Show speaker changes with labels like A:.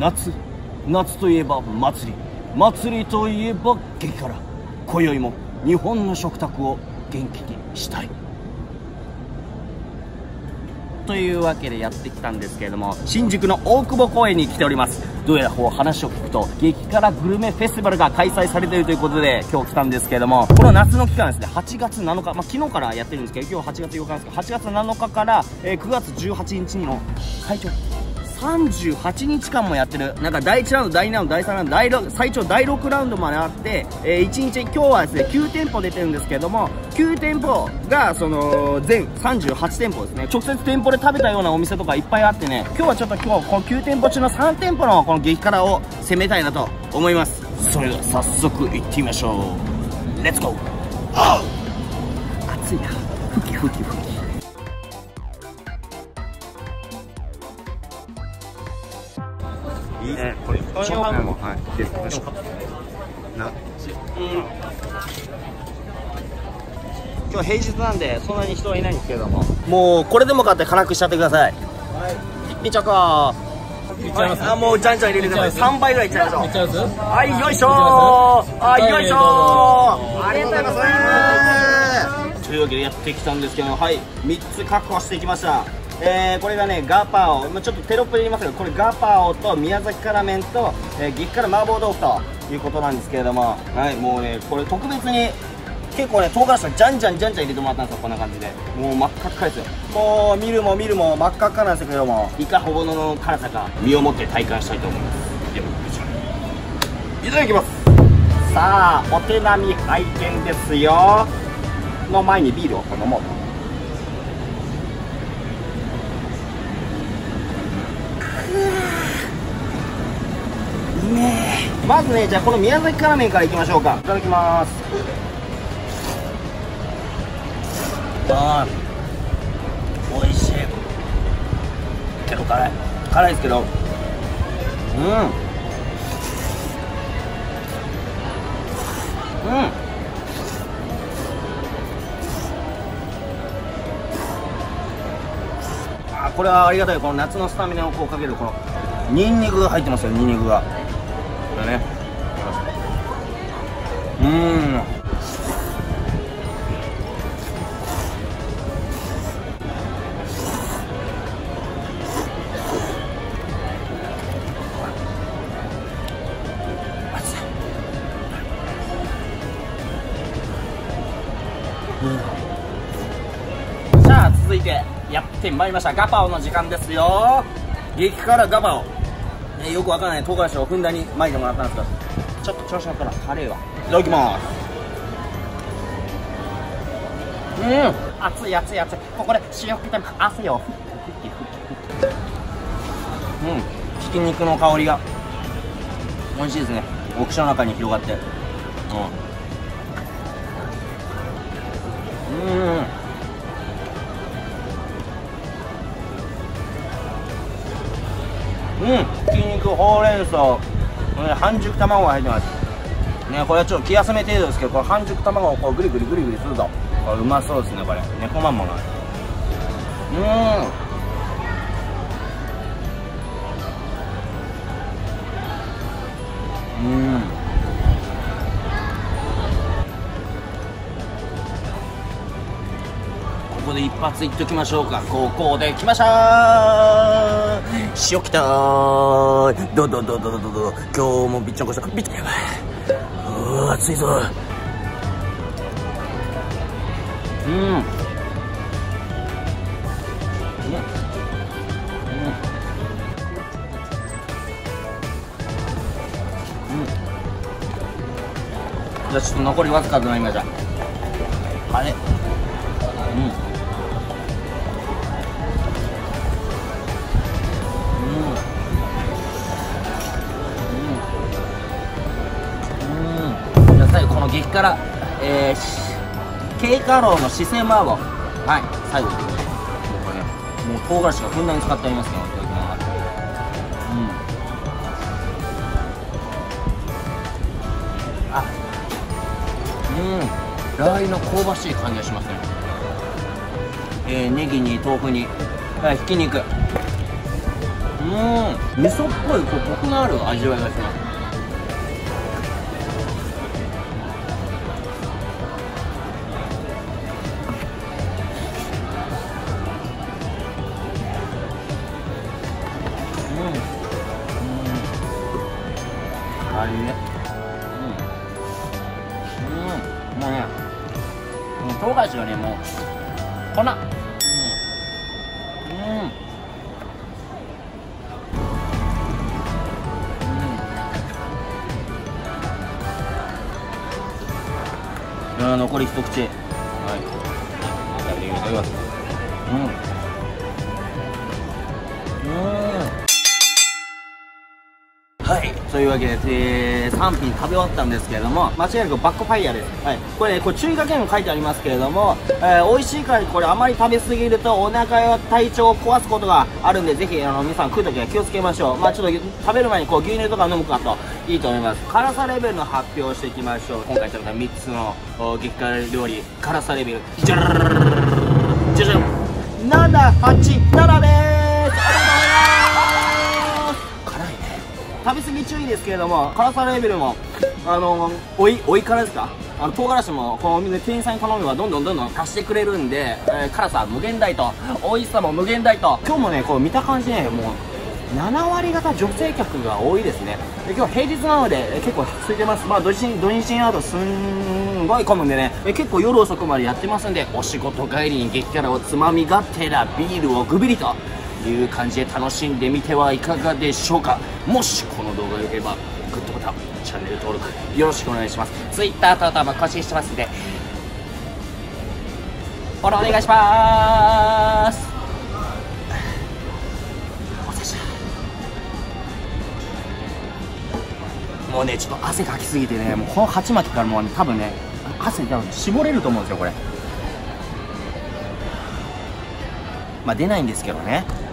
A: 夏、夏といえば祭り、祭りといえば激辛。今宵も日本の食卓を元気にしたいというわけでやってきたんですけれども、新宿の大久保公園に来ております。どうやら話を聞くと激辛グルメフェスティバルが開催されているということで今日来たんですけれども、この夏の期間ですね、8月7日、昨日からやってるんですけど、今日8月8日なんですけど、8月7日から、9月18日の最長38日間もやってる、なんか第1ラウンド、第2ラウンド、第3ラウンド、最長第6ラウンドまであって、1日、今日はですね、9店舗出てるんですけども、9店舗が、全38店舗ですね。直接店舗で食べたようなお店とかいっぱいあってね、今日はちょっとこの9店舗中の3店舗のこの激辛を攻めたいなと思います。それでは早速行ってみましょう。レッツゴー。暑いな。ふきふきふき。
B: これショーパンもはいですな。
A: 今日平日なんでそんなに人はいないんですけれども、もうこれでもかって辛くしちゃってください。ピッチャーか
C: いっちゃいます。
A: あ、もうじゃんじゃん入れてください。3倍ぐらいいっちゃいましょう。
C: いっちゃいます。
A: はい、よいしょー。はい、よいしょー。ありがとうございます。というわけでやってきたんですけど、はい、3つ確保してきました。これがね、ガパオ、ちょっとテロップで言いますけど、これガパオと宮崎辛麺と、激辛麻婆豆腐ということなんですけれども、はい、もうね、これ特別に結構ね、唐辛子じゃんじゃん入れてもらったんですよ。こんな感じでもう真っ赤っかですよ。もう見るも真っ赤っかなんですけども、いかほどの辛さか身をもって体感したいと思います。ではこちらいただきます。さあ、お手並み拝見ですよ。の前にビールを飲もうと。まずね、じゃあこの宮崎辛麺からいきましょうか。いただきます。あー、美味しいけど辛いですけど、これはありがたい。この夏のスタミナをこうかけるこのニンニクが入ってますよ。ニンニクがこれね、さあ続いてやってまいりましたガパオの時間ですよ。激辛ガパオ、よくわからない唐辛子をふんだんに巻いてもらったんですけど、ちょっと調子乗ったらカレーは。いただきます。熱い熱い熱い。ここで塩振って汗をひき肉の香りが美味しいですね。お口の中に広がって、ひき肉、ほうれん草、半熟卵が入ってますね。これはちょっと気休め程度ですけど、この半熟卵をこうグリグリするとこれうまそうですね。これ猫まんまがここで一発いっときましょうか。ここで来ましたー。塩きたー。ど今日もびっちゃんこしたびっちゃん。やばい、熱いぞ。じゃあちょっと残りわずかとなりました。あれ、この激辛、K カローの四川麻婆、はい、最後これね、もう唐辛子がふんだんに使ってありますけど、いただきます。ラー油の香ばしい感じがしますね。ネギに豆腐に、ひき肉、 味噌っぽいこうコクのある味わいがします。あれね、もうね、唐辛子がね、もう粉。残り一口。はい。食べていただきます。はい、というわけで、3品食べ終わったんですけれども、間違いなくバックファイヤーです。はい、これね、注意書きにも書いてありますけれども、美味しいからこれあまり食べ過ぎるとお腹や体調を壊すことがあるんで、ぜひ皆さん食うときは気をつけましょう。まあちょっと食べる前にこう牛乳とか飲むかといいと思います。辛さレベルの発表をしていきましょう。今回食べた3つの激辛料理、辛さレベル、じゃらららららじゃじゃん、787でーす。食べ過ぎ注意ですけれども、辛さレベルもおい辛ですか、唐辛子もこの店員さんに頼めばどんどん足してくれるんで、辛さ無限大と美味しさも無限大と、今日もねこう見た感じね、もう7割方女性客が多いですね。で今日平日なので結構空いてます。まあ土日にあとすんごい混むんでね、結構夜遅くまでやってますんで、お仕事帰りに激辛をつまみがてらビールをグビリという感じで楽しんでみてはいかがでしょうか。もしこの動画が良ければグッドボタン、チャンネル登録よろしくお願いします。 Twitter 等々も更新してますんでフォローお願いします。お疲れ様。もうねちょっと汗かきすぎてね、もうこの鉢巻きからもう多分ね汗多分絞れると思うんですよこれ。まあ出ないんですけどね。